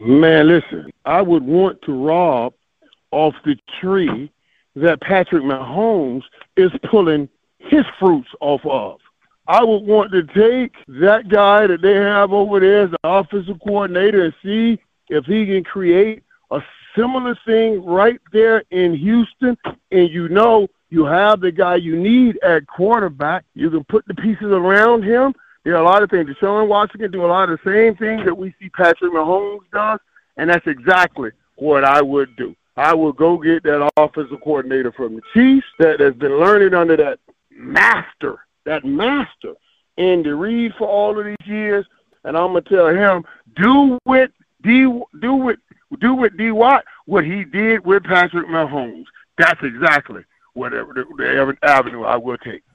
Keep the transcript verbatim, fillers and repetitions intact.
Man, listen, I would want to rob off the tree that Patrick Mahomes is pulling his fruits off of. I would want to take that guy that they have over there as the offensive coordinator and see if he can create a similar thing right there in Houston. And you know you have the guy you need at quarterback. You can put the pieces around him. There are a lot of things. Deshaun Watson can do a lot of the same things that we see Patrick Mahomes does, and that's exactly what I would do. I would go get that offensive coordinator from the Chiefs that has been learning under that master, that master, Andy Reid for all of these years, and I'm gonna tell him do with D, do with do with D Watt what he did with Patrick Mahomes. That's exactly whatever the, the avenue I will take.